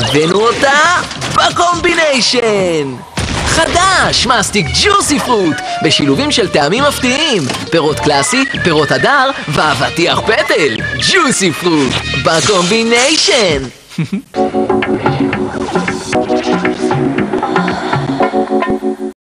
הבאנו אותה בקומביניישן! חדש! מסטיק ג'וסי פרוט! בשילובים של טעמים מפתיעים! פירות קלאסי, פירות הדר ואבטיח פטל! ג'וסי פרוט! בקומביניישן!